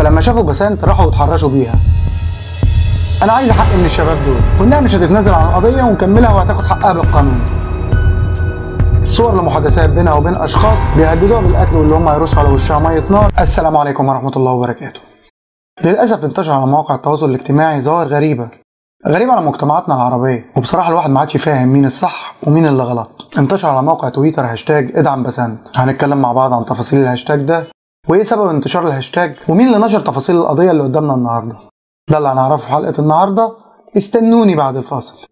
فلما شافوا بسنت راحوا يتحرشوا بيها. انا عايز حق من الشباب دول، وانها مش هتتنازل عن القضيه ونكملها وهتاخد حقها بالقانون. صور لمحادثات بينها وبين اشخاص بيهددوها بالقتل واللي هم هيرشوا على وشها ميه نار. السلام عليكم ورحمه الله وبركاته. للاسف انتشر على مواقع التواصل الاجتماعي ظواهر غريبه على مجتمعاتنا العربيه، وبصراحه الواحد ما عادش فاهم مين الصح ومين اللي غلط. انتشر على موقع تويتر هاشتاج ادعم بسنت. هنتكلم مع بعض عن تفاصيل الهاشتاج ده وايه سبب انتشار الهاشتاج ومين اللي نشر تفاصيل القضيه اللي قدامنا النهارده. ده اللي هنعرفه في حلقه النهارده، استنوني بعد الفاصل.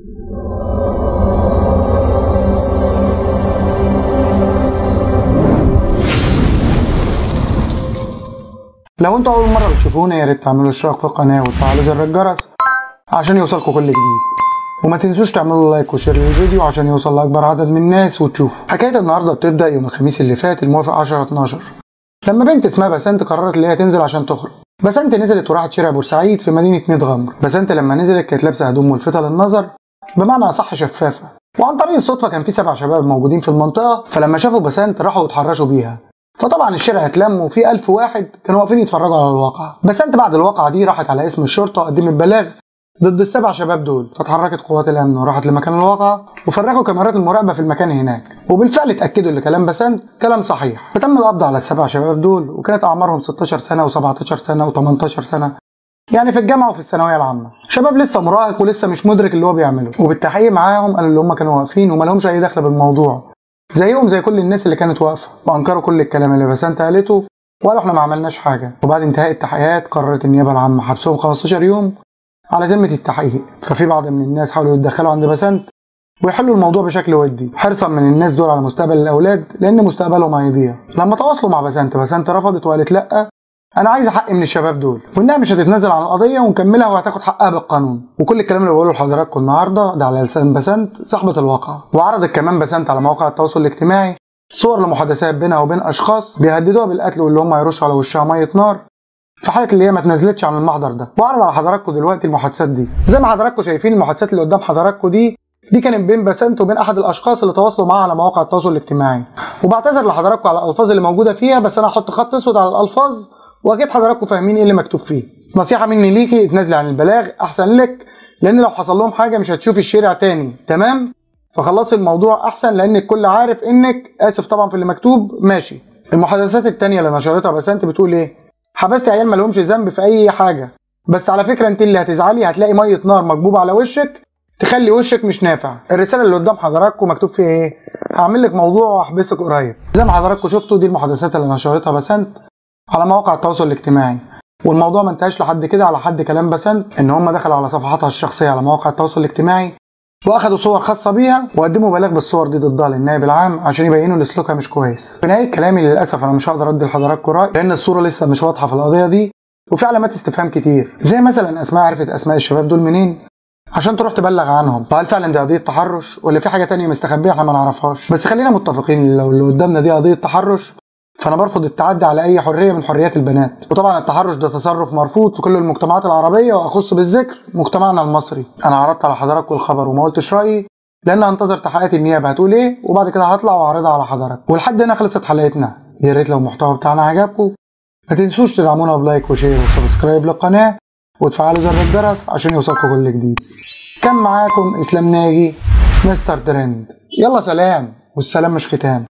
لو انتوا اول مره بتشوفونا يا ريت تعملوا اشتراك في القناه وتفعلوا زر الجرس عشان يوصلكوا كل جديد، وما تنسوش تعملوا لايك وشير للفيديو عشان يوصل لاكبر عدد من الناس وتشوفوا. حكايه النهارده بتبدا يوم الخميس اللي فات الموافق 10/12 لما بنت اسمها بسنت قررت ان هي تنزل عشان تخرج. بسنت نزلت وراحت شارع بورسعيد في مدينه ميت غمر. بسنت لما نزلت كانت لابسه هدوم ملفته للنظر، بمعنى اصح شفافه، وعن طريق الصدفه كان في 7 شباب موجودين في المنطقه، فلما شافوا بسنت راحوا يتحرشوا بيها. فطبعا الشارع اتلم وفي 1000 واحد كانوا واقفين يتفرجوا على الواقعه. بسنت بعد الواقعه دي راحت على اسم الشرطه قدمت بلاغ ضد ال7 شباب دول، فتحركت قوات الامن وراحت لمكان الواقعه وفرغوا كاميرات المراقبه في المكان هناك، وبالفعل اتاكدوا ان كلام بسنت كلام صحيح. فتم القبض على ال7 شباب دول، وكانت اعمارهم 16 سنه و17 سنه و18 سنه، يعني في الجامعه وفي الثانويه العامه. شباب لسه مراهق ولسه مش مدرك اللي هو بيعمله. وبالتحقيق معاهم قالوا اللي هم كانوا واقفين وما لهمش اي دخل بالموضوع، زيهم زي كل الناس اللي كانت واقفه، وانكروا كل الكلام اللي بسنت قالته وقالوا احنا ما عملناش حاجه. وبعد انتهاء التحقيقات قررت النيابه العامه حبسهم 15 يوم على ذمه التحقيق. ففي بعض من الناس حاولوا يتدخلوا عند بسنت ويحلوا الموضوع بشكل ودي، حرصا من الناس دول على مستقبل الاولاد لان مستقبلهم هيضيع. لما تواصلوا مع بسنت رفضت وقالت لا، انا عايزه حق من الشباب دول، وانها مش هتتنازل عن القضيه ونكملها وهتاخد حقها بالقانون. وكل الكلام اللي بقوله لحضراتكم النهارده ده على لسان بسنت صاحبه الواقعه. وعرضت كمان بسنت على مواقع التواصل الاجتماعي صور لمحادثات بينها وبين اشخاص بيهددوها بالقتل واللي هم هيرشوا على وشها ميه نار في حاله اللي هي ما تنزلتش عن المحضر ده. واعرض على حضراتكم دلوقتي المحادثات دي. زي ما حضراتكم شايفين المحادثات اللي قدام حضراتكم دي كانت بين بسنت وبين احد الاشخاص اللي تواصلوا معاها على مواقع التواصل الاجتماعي. وبعتذر لحضراتكم على الالفاظ اللي موجوده فيها، بس انا هحط خط اسود على الالفاظ واكيد حضراتكم فاهمين ايه اللي مكتوب فيه. نصيحه مني ليكي اتنازلي عن البلاغ احسن لك، لان لو حصل لهم حاجه مش هتشوفي الشارع تاني، تمام؟ فخلصي الموضوع احسن لان الكل عارف انك اسف طبعا في اللي مكتوب ماشي. المحادثات التانيه اللي نشرتها بسنت بتقول ايه؟ حبست عيال ما لهمش ذنب في اي حاجه، بس على فكره انت اللي هتزعلي، هتلاقي ميه نار مكبوبه على وشك تخلي وشك مش نافع. الرساله اللي قدام حضراتكم مكتوب فيها ايه؟ هعمل لك موضوع واحبسك قريب. زي ما حضراتكم شفتوا دي المحادثات اللي نشرتها بسنت على مواقع التواصل الاجتماعي. والموضوع ما انتهاش لحد كده، على حد كلام بسنت ان هم دخلوا على صفحاتها الشخصيه على مواقع التواصل الاجتماعي واخدوا صور خاصه بيها وقدموا بلاغ بالصور دي ضدها للنائب العام عشان يبينوا ان سلوكها مش كويس. في نهايه كلامي للاسف انا مش هقدر ادي لحضراتكم راي لان الصوره لسه مش واضحه في القضيه دي، وفي علامات استفهام كتير، زي مثلا اسماء عرفت اسماء الشباب دول منين عشان تروح تبلغ عنهم، وهل فعلا دي قضيه تحرش ولا في حاجه تانية مستخبيه احنا ما نعرفهاش. بس خلينا متفقين لو اللي قدامنا دي قضيه تحرش فانا برفض التعدي على اي حريه من حريات البنات. وطبعا التحرش ده تصرف مرفوض في كل المجتمعات العربيه، واخص بالذكر مجتمعنا المصري. انا عرضت على حضراتكم الخبر وما قلتش رايي لان هنتظر تحقيقات النيابه هتقول ايه، وبعد كده هطلع واعرضها على حضراتكم. ولحد هنا خلصت حلقتنا. يا ريت لو المحتوى بتاعنا عجبكم ما تنسوش تدعمونا بلايك وشير وسبسكرايب للقناه وتفعلوا زر الجرس عشان يوصلكم كل جديد. كان معاكم اسلام ناجي مستر ترند. يلا سلام، والسلام مش ختام.